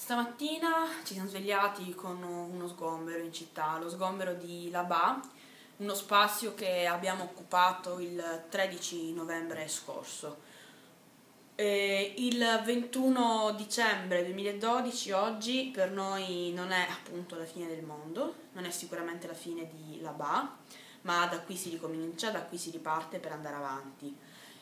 Stamattina ci siamo svegliati con uno sgombero in città, lo sgombero di Labbà, uno spazio che abbiamo occupato il 13 novembre scorso. Il 21 dicembre 2012, oggi, per noi non è appunto la fine del mondo, non è sicuramente la fine di Labbà, ma da qui si ricomincia, da qui si riparte per andare avanti.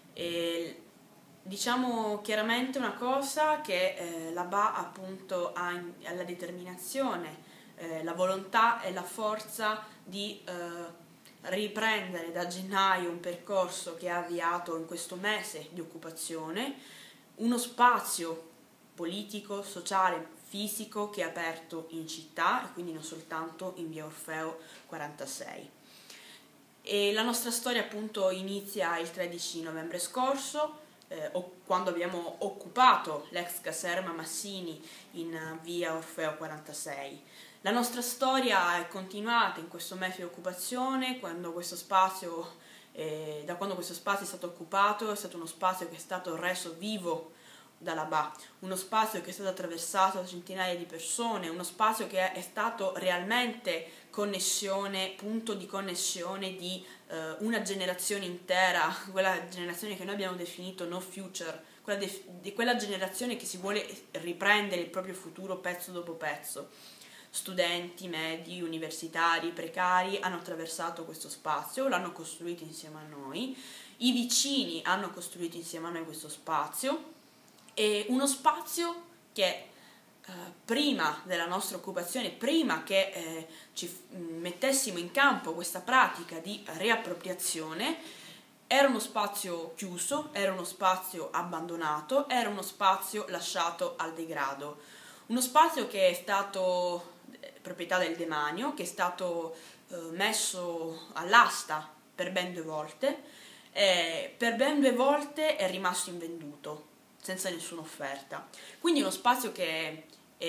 Diciamo chiaramente una cosa, che Labbà appunto ha la determinazione, la volontà e la forza di riprendere da gennaio un percorso che ha avviato in questo mese di occupazione, uno spazio politico, sociale, fisico che è aperto in città e quindi non soltanto in via Orfeo 46. E la nostra storia appunto inizia il 13 novembre scorso, quando abbiamo occupato l'ex caserma Massini in via Orfeo 46. La nostra storia è continuata in questo mese di occupazione, da quando questo spazio è stato occupato. È stato uno spazio che è stato reso vivo da Labbà, uno spazio che è stato attraversato da centinaia di persone, uno spazio che è stato realmente connessione, punto di connessione di una generazione intera, quella generazione che noi abbiamo definito no future, quella generazione che si vuole riprendere il proprio futuro pezzo dopo pezzo. Studenti, medi, universitari, precari hanno attraversato questo spazio, l'hanno costruito insieme a noi, i vicini hanno costruito insieme a noi questo spazio, e uno spazio che prima della nostra occupazione, prima che ci mettessimo in campo questa pratica di riappropriazione, era uno spazio chiuso, era uno spazio abbandonato, era uno spazio lasciato al degrado, uno spazio che è stato proprietà del demanio, che è stato messo all'asta per ben 2 volte, per ben 2 volte è rimasto invenduto, senza nessuna offerta. Quindi uno spazio che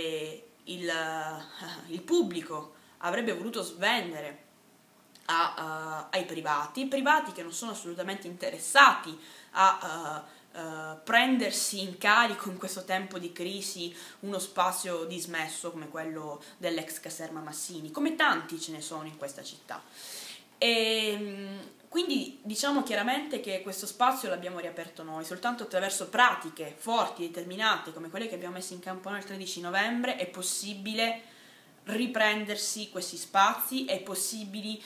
il pubblico avrebbe voluto svendere ai privati che non sono assolutamente interessati a prendersi in carico in questo tempo di crisi uno spazio dismesso come quello dell'ex caserma Massini, come tanti ce ne sono in questa città. Quindi diciamo chiaramente che questo spazio l'abbiamo riaperto noi, soltanto attraverso pratiche forti, determinate, come quelle che abbiamo messo in campo noi il 13 novembre, è possibile riprendersi questi spazi, è possibile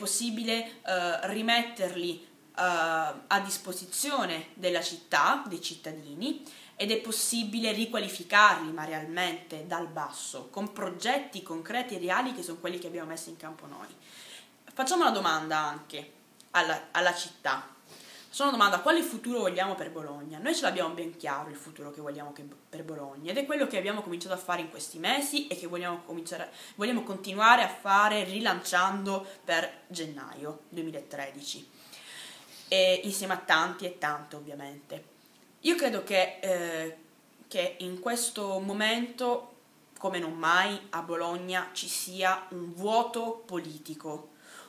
rimetterli a disposizione della città, dei cittadini, ed è possibile riqualificarli ma realmente dal basso, con progetti concreti e reali che sono quelli che abbiamo messo in campo noi. Facciamo una domanda anche alla città. Facciamo una domanda: quale futuro vogliamo per Bologna? Noi ce l'abbiamo ben chiaro il futuro che vogliamo per Bologna, ed è quello che abbiamo cominciato a fare in questi mesi e che vogliamo continuare a fare rilanciando per gennaio 2013, e insieme a tanti e tante ovviamente. Io credo che in questo momento, come non mai, a Bologna ci sia un vuoto politico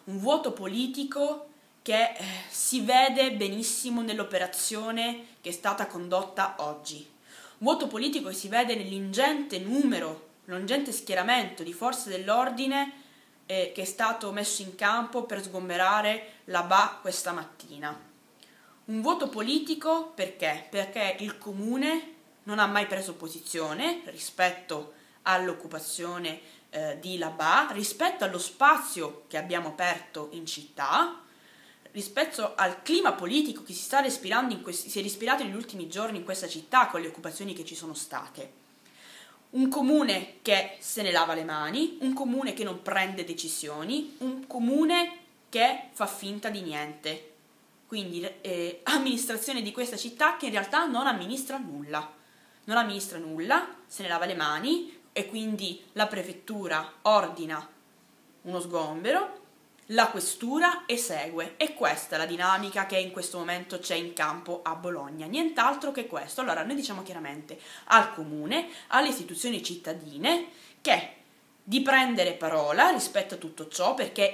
che si vede benissimo nell'operazione che è stata condotta oggi. Un vuoto politico che si vede nell'ingente numero, l'ingente schieramento di forze dell'ordine che è stato messo in campo per sgomberare Labbà questa mattina. Un vuoto politico perché? Perché il comune non ha mai preso posizione rispetto all'occupazione di Labbà, rispetto allo spazio che abbiamo aperto in città, rispetto al clima politico che si è respirato negli ultimi giorni in questa città con le occupazioni che ci sono state. Un comune che se ne lava le mani, un comune che non prende decisioni, un comune che fa finta di niente. Quindi amministrazione di questa città che in realtà non amministra nulla, se ne lava le mani, e quindi la prefettura ordina uno sgombero, la questura esegue, e questa è la dinamica che in questo momento c'è in campo a Bologna, nient'altro che questo. Allora noi diciamo chiaramente al comune, alle istituzioni cittadine, che di prendere parola rispetto a tutto ciò, perché è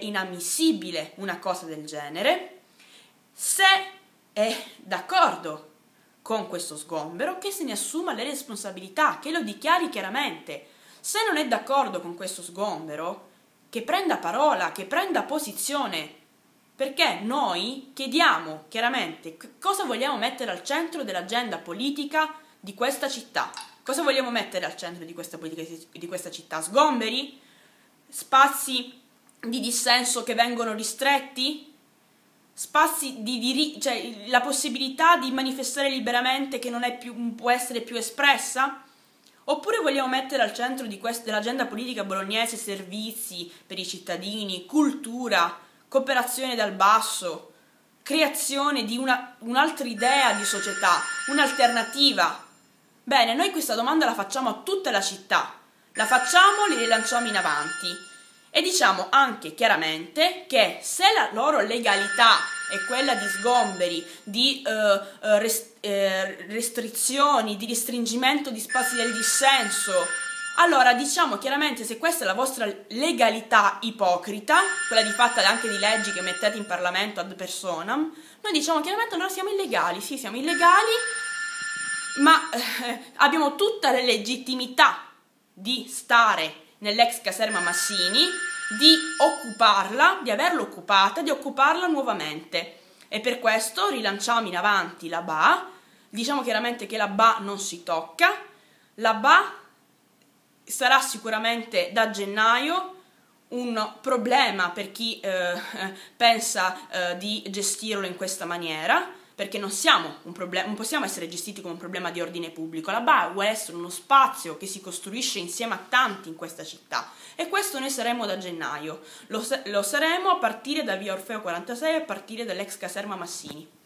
inammissibile una cosa del genere. Se è d'accordo con questo sgombero, che se ne assuma le responsabilità, che lo dichiari chiaramente. Se non è d'accordo con questo sgombero, che prenda parola, che prenda posizione, perché noi chiediamo chiaramente cosa vogliamo mettere al centro dell'agenda politica di questa città. Cosa vogliamo mettere al centro di questa politica di questa città? Sgomberi? Spazi di dissenso che vengono ristretti? Spazi cioè la possibilità di manifestare liberamente che non può essere più espressa? Oppure vogliamo mettere al centro dell'agenda politica bolognese servizi per i cittadini, cultura, cooperazione dal basso, creazione di un'altra idea di società, un'alternativa? Bene, noi questa domanda la facciamo a tutta la città, la facciamo, li rilanciamo in avanti e diciamo anche chiaramente che se la loro legalità è quella di sgomberi, di restrizioni, di restringimento di spazi del dissenso, allora diciamo chiaramente, se questa è la vostra legalità ipocrita, quella di fatta anche di leggi che mettete in Parlamento ad personam, noi diciamo chiaramente allora siamo illegali, sì siamo illegali, ma abbiamo tutta la legittimità di stare nell'ex caserma Massini, di occuparla, di averla occupata, di occuparla nuovamente. E per questo rilanciamo in avanti la BA, diciamo chiaramente che la BA non si tocca, la BA sarà sicuramente da gennaio un problema per chi pensa di gestirlo in questa maniera, perché non possiamo essere gestiti come un problema di ordine pubblico. La BA vuole essere uno spazio che si costruisce insieme a tanti in questa città e questo noi saremo da gennaio. Lo saremo a partire da via Orfeo 46, a partire dall'ex caserma Massini.